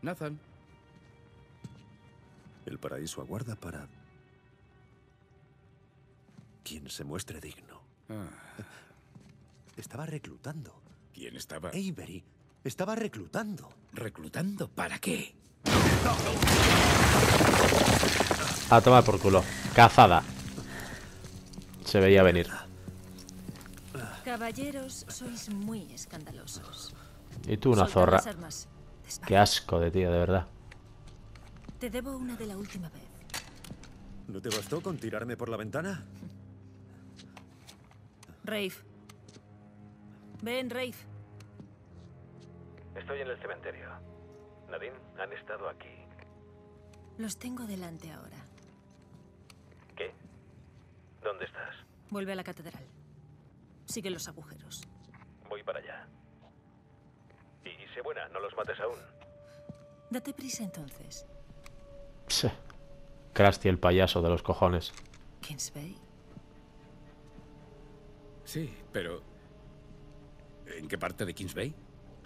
Nathan. El paraíso aguarda para quien se muestre digno. Estaba reclutando. ¿Quién estaba? Avery. Estaba reclutando. ¿Reclutando para qué? A tomar por culo. Cazada. Se veía venir. Caballeros, sois muy escandalosos. Y tú una Soltad zorra. las armas. Despacio. Qué asco de tío, de verdad. Te debo una de la última vez. ¿No te bastó con tirarme por la ventana? Rafe. Ven, Rafe. Estoy en el cementerio. Nadine, han estado aquí. Los tengo delante ahora. ¿Qué? ¿Dónde estás? Vuelve a la catedral. Sigue los agujeros. Voy para allá. Y sé buena, no los mates aún. Date prisa entonces. Pse. Krusty, el payaso de los cojones. Kingsbay. Sí, pero... ¿en qué parte de Kingsbay?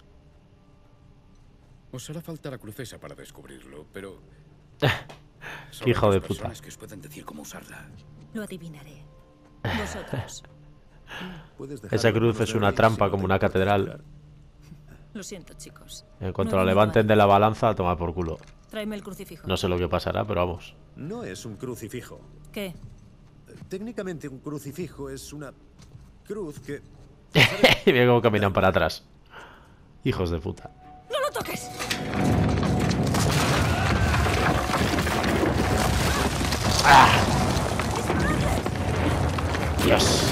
Os hará falta la crucesa para descubrirlo, pero... Qué hijo de puta. personas que os pueden decir cómo usarla. Lo adivinaré. Vosotros. Puedes dejar Esa cruz algunos es una deberes trampa si no como te una importa catedral. explicar. Lo siento, chicos. En cuanto No la he venido levanten a- de la balanza, a tomar por culo. Tráeme el crucifijo. No sé lo que pasará, pero vamos. No es un crucifijo. ¿Qué? Técnicamente un crucifijo es una cruz que... Y mira cómo caminan para atrás. Hijos de puta. ¡No lo toques! Dios.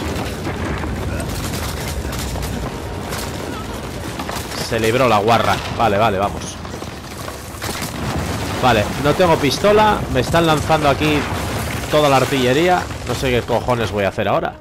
Se libró la guarra. Vale, vale, vamos. Vale, no tengo pistola. Me están lanzando aquí toda la artillería. No sé qué cojones voy a hacer ahora.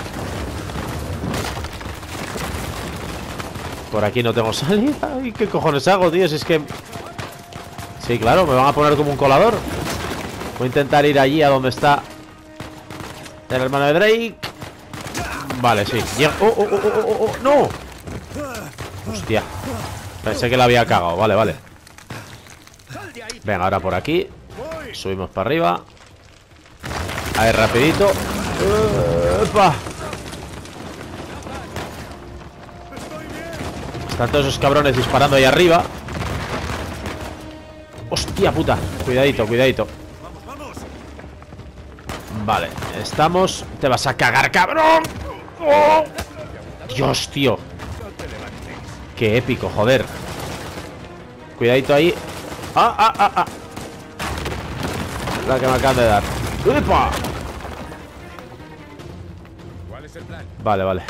Por aquí no tengo salida. ¿Y qué cojones hago, tío? Si es que... Sí, claro, me van a poner como un colador. Voy a intentar ir allí a donde está el hermano de Drake. Vale, sí. Llega... ¡Oh, oh, oh, oh, oh, oh! ¡No! Hostia. Pensé que la había cagado. Vale, vale. Venga, ahora por aquí. Subimos para arriba. Ahí, rapidito. ¡Epa! Están todos esos cabrones disparando ahí arriba. Hostia puta. Cuidadito, cuidadito. Vale, estamos. Te vas a cagar, cabrón. ¡Oh! Dios, tío. Qué épico, joder. Cuidadito ahí. ¡Ah, ah, ah, ah! La que me acaban de dar. ¡Epa! ¿Cuál es el plan? Vale, vale.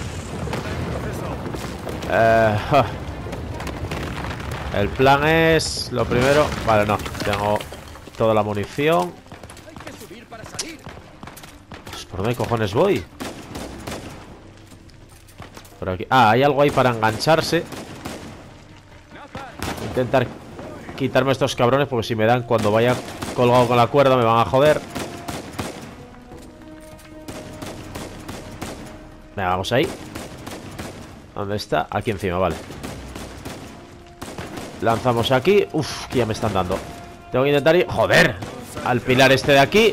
El plan es... Lo primero... Vale, no. Tengo toda la munición. ¿Por dónde cojones voy? Por aquí. Ah, hay algo ahí para engancharse. Intentar quitarme estos cabrones, porque si me dan cuando vaya colgado con la cuerda me van a joder. Venga, vamos ahí. ¿Dónde está? Aquí encima, vale. Lanzamos aquí. Uf, que ya me están dando. Tengo que intentar ir... ¡Joder! Al pilar este de aquí.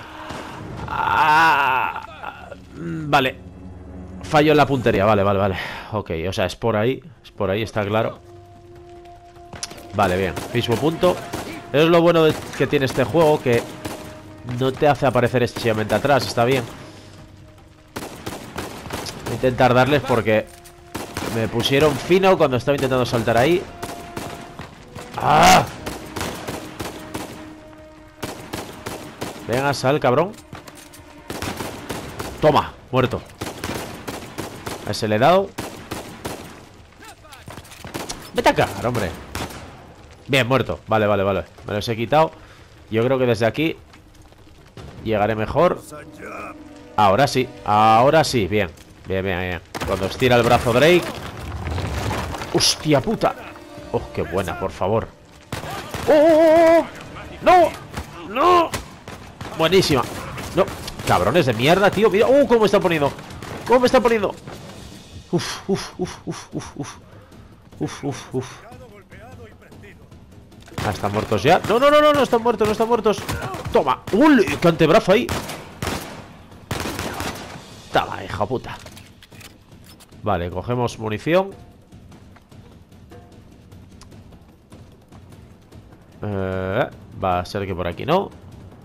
Vale. Fallo en la puntería, vale, vale, vale. Ok, o sea, es por ahí. Es por ahí, está claro. Vale, bien, mismo punto. Eso es lo bueno que tiene este juego, que no te hace aparecer excesivamente atrás. Está bien. Voy a intentar darles porque me pusieron fino cuando estaba intentando saltar ahí. ¡Ah! Venga, sal, cabrón. Toma, muerto. A ese le he dado. Vete a cagar, hombre. Bien, muerto. Vale, vale, vale. Me los he quitado. Yo creo que desde aquí llegaré mejor. Ahora sí. Ahora sí. Bien. Bien, bien, bien. Cuando estira el brazo Drake. ¡Hostia puta! ¡Oh, qué buena, por favor! ¡Oh! ¡No! ¡No! Buenísima. No. Cabrones de mierda, tío. Mira. ¿Cómo me está poniendo? ¿Cómo me está poniendo? Uf, uf, uf, uf, uf, uf. Uf, uf, uf. Ah, están muertos ya. No, no, no, no, no están muertos, no están muertos. Toma. ¡Uy! ¡Qué antebrazo ahí! Toma, hija puta. Vale, cogemos munición. Va a ser que por aquí no.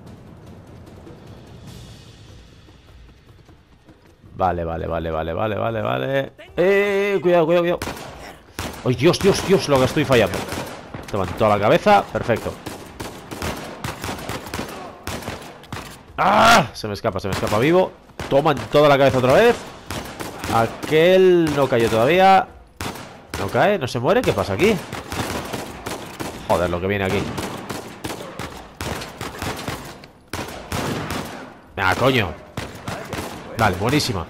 Vale, vale, vale, vale, vale, vale, vale. Cuidado, cuidado, cuidado. ¡Ay, Dios, Dios, Dios! Lo que estoy fallando. Toma en toda la cabeza. Perfecto. ¡Ah! Se me escapa vivo. Toma en toda la cabeza otra vez. Aquel no cayó todavía. No cae, no se muere. ¿Qué pasa aquí? Joder, lo que viene aquí. Ah, coño. Vale, buenísima.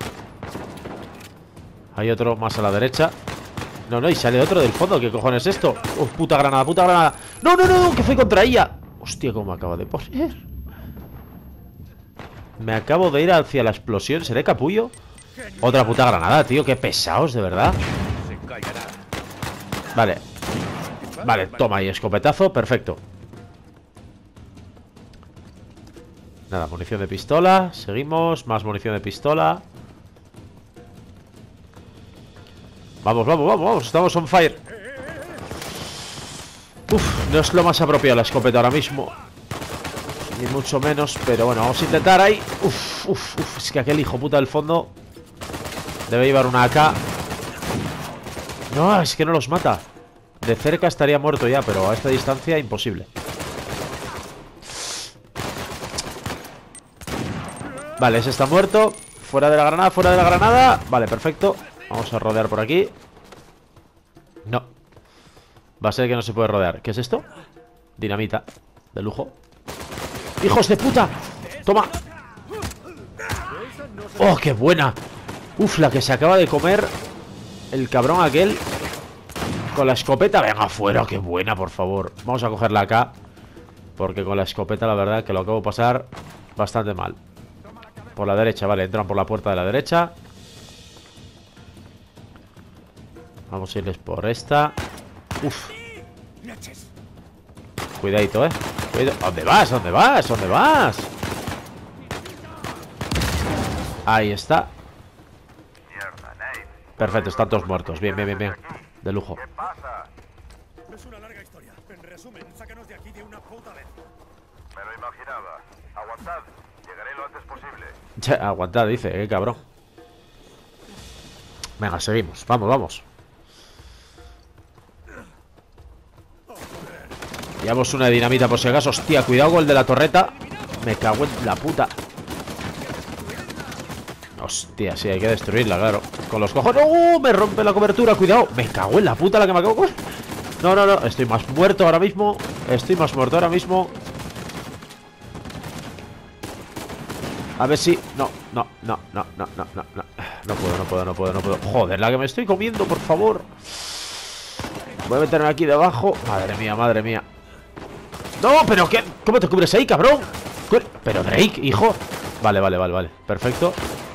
Hay otro más a la derecha. No, no, y sale otro del fondo. ¿Qué cojones es esto? Puta granada, puta granada. No, no, no, que fue contra ella. Hostia, cómo me acabo de poner. Me acabo de ir hacia la explosión. ¿Seré capullo? Otra puta granada, tío. Qué pesados, de verdad. Vale. Vale, toma ahí, escopetazo. Perfecto. Nada, munición de pistola. Seguimos, más munición de pistola. Vamos, vamos, vamos, vamos. Estamos on fire. Uf, no es lo más apropiado la escopeta ahora mismo. Ni mucho menos, pero bueno, vamos a intentar ahí. Uf, uf, uf. Es que aquel hijo puta del fondo debe llevar una AK. No, es que no los mata. De cerca estaría muerto ya, pero a esta distancia imposible. Vale, ese está muerto. Fuera de la granada, fuera de la granada. Vale, perfecto. Vamos a rodear por aquí. No. Va a ser que no se puede rodear. ¿Qué es esto? Dinamita. De lujo. ¡Hijos de puta! ¡Toma! ¡Oh, qué buena! Uf, la que se acaba de comer el cabrón aquel con la escopeta. Venga, afuera, qué buena, por favor. Vamos a cogerla acá, porque con la escopeta la verdad que lo acabo de pasar bastante mal. Por la derecha, vale, entran por la puerta de la derecha. Vamos a irles por esta. Uf. Cuidadito, Cuidado. ¿Dónde vas? ¿Dónde vas? ¿Dónde vas? Ahí está. Perfecto, están todos muertos. Bien, bien, bien, bien. De lujo. Es una larga historia. En resumen, sácanos de aquí de una puta vez. Me lo imaginaba. Aguantad. Llegaré lo antes posible. Aguantad, dice, qué cabrón. Venga, seguimos. Vamos, vamos. Llevamos una dinamita por si acaso. Hostia, cuidado con el de la torreta. Me cago en la puta. Hostia, sí, hay que destruirla, claro. Con los cojones. ¡Oh! Me rompe la cobertura, cuidado. Me cago en la puta la que me acabo de... No, no, no, estoy más muerto ahora mismo. Estoy más muerto ahora mismo. A ver si... No, no, no, no, no, no, no, no. No puedo, no puedo, no puedo, no puedo. Joder, la que me estoy comiendo, por favor. Voy a meterme aquí debajo. Madre mía, madre mía. No, pero ¿qué? ¿Cómo te cubres ahí, cabrón? Pero Drake, hijo. Vale, vale, vale, vale. Perfecto.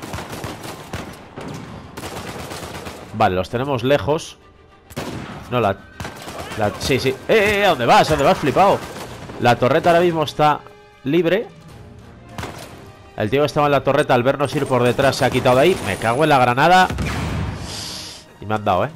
Vale, los tenemos lejos. No, sí, sí. ¿A dónde vas? ¿A dónde vas, flipado? La torreta ahora mismo está libre. El tío que estaba en la torreta, al vernos ir por detrás, se ha quitado de ahí. Me cago en la granada. Y me han dado,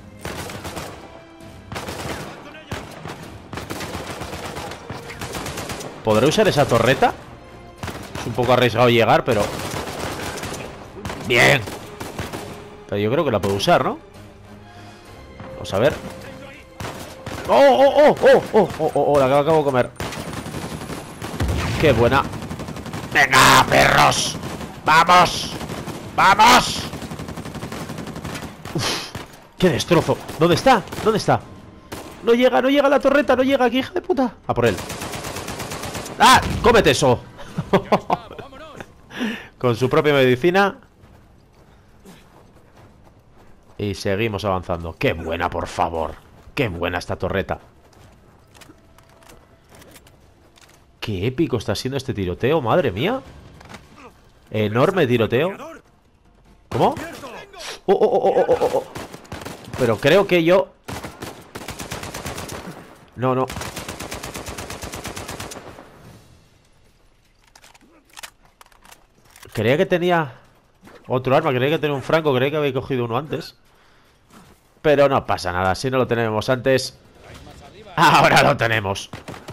¿Podré usar esa torreta? Es un poco arriesgado llegar, pero... ¡Bien! Pero yo creo que la puedo usar, ¿no? Vamos a ver. ¡Oh, oh, oh, oh, oh, oh, oh! La que acabo de comer. ¡Qué buena! ¡Venga, perros! ¡Vamos! ¡Vamos! ¡Uf! ¡Qué destrozo! ¿Dónde está? ¿Dónde está? No llega la torreta, no llega aquí, hija de puta. A por él. ¡Ah! ¡Cómete eso! Con su propia medicina. Y seguimos avanzando. ¡Qué buena, por favor! ¡Qué buena esta torreta! ¡Qué épico está siendo este tiroteo! ¡Madre mía! Enorme tiroteo. ¿Cómo? ¡Oh, oh, oh, oh, oh, oh! Pero creo que yo... No, no. Creía que tenía otro arma, creía que tenía un franco, creía que había cogido uno antes. Pero no pasa nada, si no lo tenemos antes, ahora lo tenemos.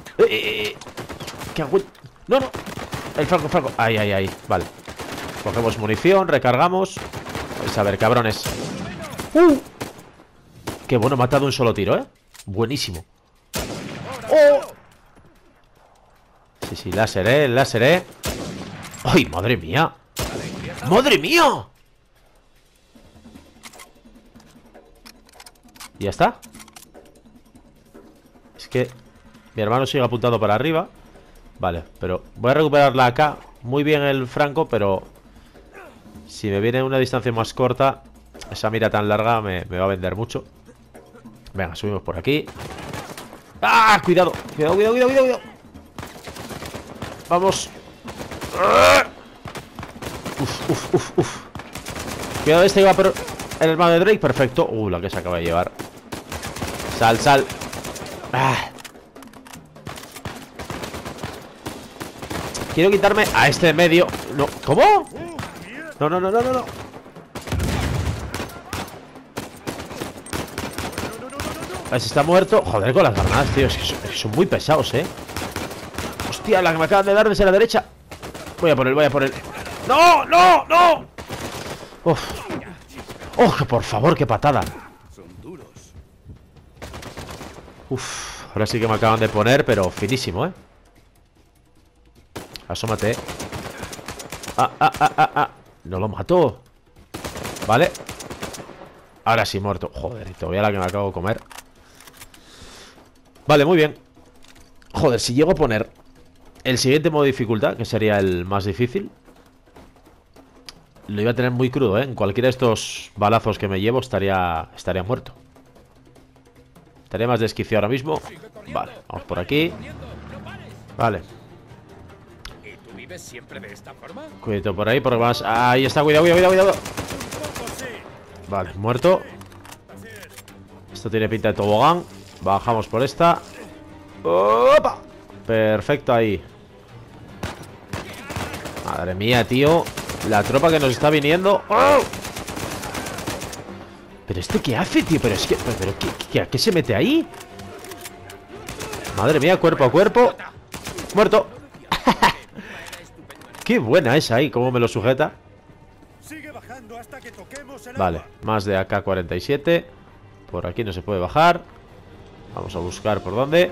No, no. El franco, el franco. Ahí, ahí, ahí. Vale. Cogemos munición, recargamos. Vais a ver, cabrones. Qué bueno, me ha matado un solo tiro, ¿eh? Buenísimo. ¡Oh! Sí, sí, láser, láser, ¡ay, madre mía! ¡Madre mía! ¿Ya está? Es que mi hermano sigue apuntando para arriba. Vale, pero voy a recuperarla acá. Muy bien el franco, pero si me viene una distancia más corta, esa mira tan larga me va a vender mucho. Venga, subimos por aquí. ¡Ah! Cuidado, cuidado, cuidado, cuidado, cuidado. Vamos. Uf. Cuidado, este iba por el hermano de Drake, perfecto. La que se acaba de llevar. Sal, sal. Quiero quitarme a este de medio. No, ¿cómo? No, no, no, no, no, no. Ese está muerto. Joder, con las granadas, tío. Es que son muy pesados, Hostia, la que me acaban de dar desde la derecha. Voy a por él, voy a por él. ¡No, no, no! Uf. ¡Oh, por favor, qué patada! Uf, ahora sí que me acaban de poner, pero finísimo, Asómate, No lo mato. Vale. Ahora sí, muerto. Joder, y todavía la que me acabo de comer. Vale, muy bien. Joder, si llego a poner el siguiente modo de dificultad, que sería el más difícil, lo iba a tener muy crudo, En cualquiera de estos balazos que me llevo estaría muerto. Estaría más desquiciado ahora mismo. Vale, vamos por aquí. Vale. ¿Siempre de esta forma? Cuidado por ahí, porque más. Ahí está, cuidado, cuidado, cuidado, cuidado. Vale, muerto. Esto tiene pinta de tobogán. Bajamos por esta. ¡Opa! Perfecto, ahí. Madre mía, tío. La tropa que nos está viniendo. ¡Oh! ¿Pero este qué hace, tío? Pero es que... ¿Pero qué se mete ahí? Madre mía, cuerpo a cuerpo. Muerto. Qué buena esa ahí, cómo me lo sujeta. Vale, más de AK-47. Por aquí no se puede bajar. Vamos a buscar por dónde.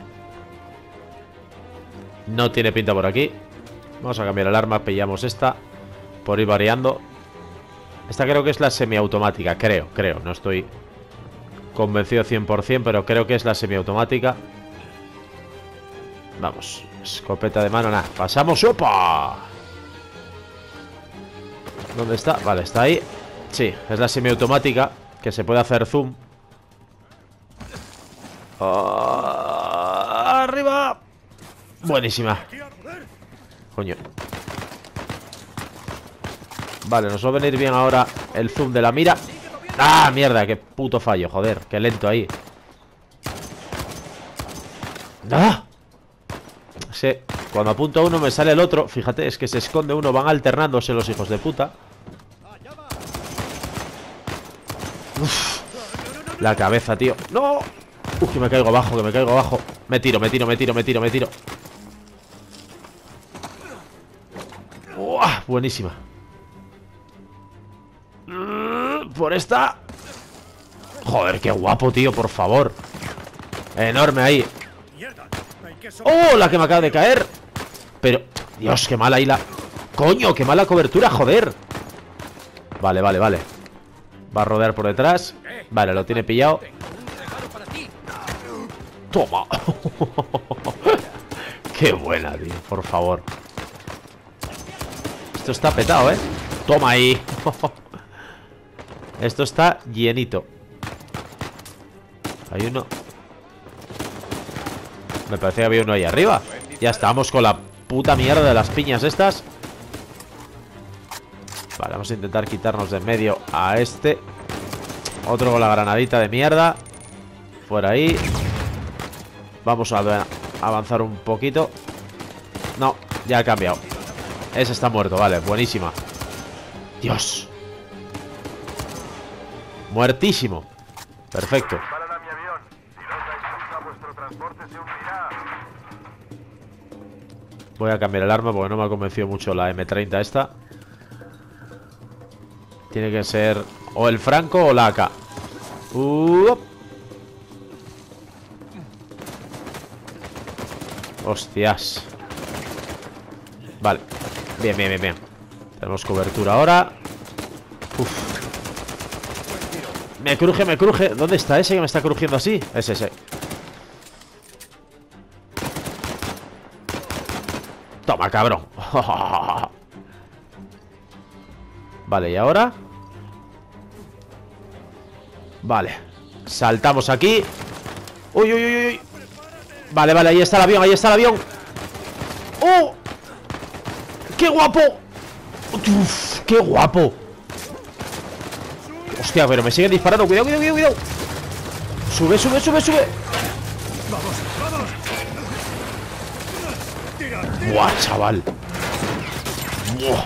No tiene pinta por aquí. Vamos a cambiar el arma, pillamos esta. Por ir variando. Esta creo que es la semiautomática, creo. No estoy convencido 100%, pero creo que es la semiautomática. Vamos. Escopeta de mano, nada. Pasamos. ¡Opa! ¿Dónde está? Vale, está ahí. Sí, es la semiautomática, que se puede hacer zoom. ¡Arriba! Buenísima. Coño. Vale, nos va a venir bien ahora el zoom de la mira. ¡Ah, mierda! ¡Qué puto fallo! Joder, qué lento ahí. ¡Ah! Sí, cuando apunto a uno me sale el otro. Fíjate, es que se esconde uno. Van alternándose los hijos de puta. Uf, la cabeza, tío. ¡No! Uf, que me caigo abajo, que me caigo abajo. Me tiro. ¡Uah! Buenísima. Por esta. Joder, qué guapo, tío, por favor. Enorme ahí. ¡Oh, la que me acaba de caer! Pero, Dios, qué mala ahí la... ¡Coño, qué mala cobertura, joder! Vale. Va a rodear por detrás. Vale, lo tiene pillado. ¡Toma! ¡Qué buena, tío! Por favor. Esto está petado, Toma ahí. Esto está llenito. Hay uno. Me parece que había uno ahí arriba. Ya estamos con la puta mierda de las piñas estas. Vale, vamos a intentar quitarnos de en medio a este. Otro con la granadita de mierda. Por ahí. Vamos a avanzar un poquito. No, ya ha cambiado. Ese está muerto, vale, buenísima. Dios. Muertísimo. Perfecto. Disparan a mi avión. Si no os dais cuenta, vuestro transporte se hundirá. Voy a cambiar el arma porque no me ha convencido mucho la M30 esta. Tiene que ser o el Franco o la AK. Hostias. Vale. Bien, bien, bien, bien. Tenemos cobertura ahora. Uf. Me cruje, me cruje. ¿Dónde está ese que me está crujiendo así? Es ese. Toma, cabrón. Vale, ¿y ahora? Vale. Saltamos aquí. Uy, uy, uy, uy. Vale, vale, ahí está el avión, ahí está el avión. ¡Oh! ¡Qué guapo! Uf, ¡qué guapo! Hostia, pero me siguen disparando. Cuidado, cuidado, cuidado, cuidado. Sube, sube, sube, sube. Buah, chaval. Buah.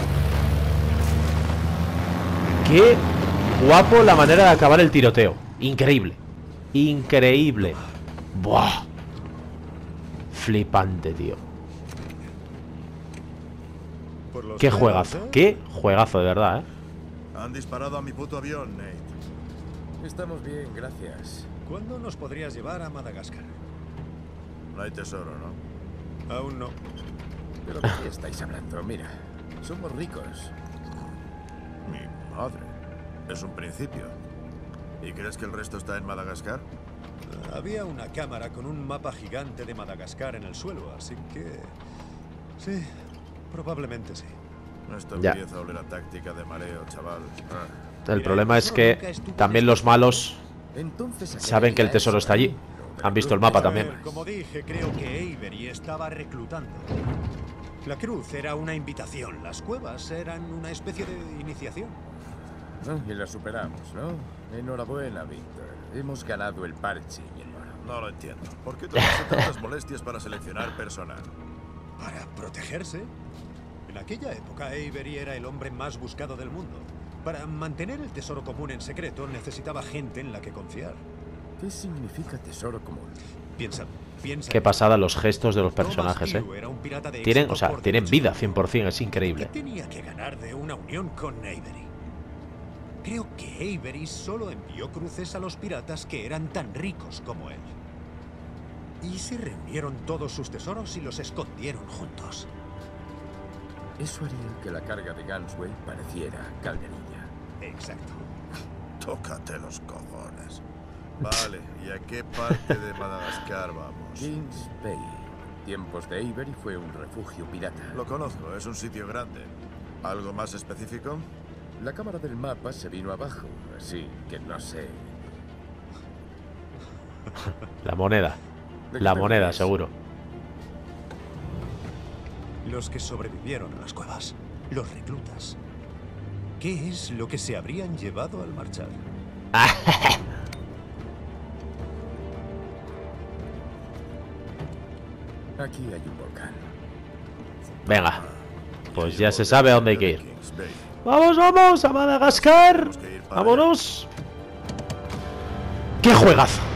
Qué guapo la manera de acabar el tiroteo. Increíble. Increíble. Buah. Flipante, tío. Qué juegazo. Qué juegazo, de verdad, ¿eh? Han disparado a mi puto avión, Nate. Estamos bien, gracias. ¿Cuándo nos podrías llevar a Madagascar? No hay tesoro, ¿no? Aún no. ¿Pero de qué estáis hablando? Mira, somos ricos. Mi madre. Es un principio. ¿Y crees que el resto está en Madagascar? Había una cámara con un mapa gigante de Madagascar en el suelo, así que... sí, probablemente sí. Esto Ya. empieza a oler a táctica de mareo, chaval. El problema es que también los malos Entonces, saben que el tesoro está allí. Han visto el mapa también. Como dije, creo que Avery estaba reclutando. La cruz era una invitación, las cuevas eran una especie de iniciación. Y la superamos, ¿no? Enhorabuena, Víctor. Hemos ganado el parche y el oro. No lo entiendo. ¿Por qué tomarse tantas molestias para seleccionar personal? Para protegerse. En aquella época, Avery era el hombre más buscado del mundo. Para mantener el tesoro común en secreto, necesitaba gente en la que confiar. ¿Qué significa tesoro común? Piensa. Qué pasada los gestos de los personajes, Thomas Tew era un pirata de Tienen, éxito o sea, por tienen derecho. vida 100%, es increíble. ¿Qué tenía que ganar de una unión con Avery? Creo que Avery solo envió cruces a los piratas que eran tan ricos como él. Y se reunieron todos sus tesoros y los escondieron juntos. Eso haría que la carga de Gunsway pareciera calderilla. Exacto. Tócate los cojones. Vale, ¿y a qué parte de Madagascar vamos? Kings Bay. Tiempos de Avery fue un refugio pirata. Lo conozco, es un sitio grande. ¿Algo más específico? La cámara del mapa se vino abajo, así que no sé. La moneda. La moneda, seguro. Los que sobrevivieron a las cuevas. Los reclutas. ¿Qué es lo que se habrían llevado al marchar? Aquí hay un volcán. Venga. Pues ya se sabe a dónde hay que ir. Kings Bay. ¡Vamos, vamos! ¡A Madagascar! Tenemos que ir para allá. ¡Vámonos! ¡Qué juegazo!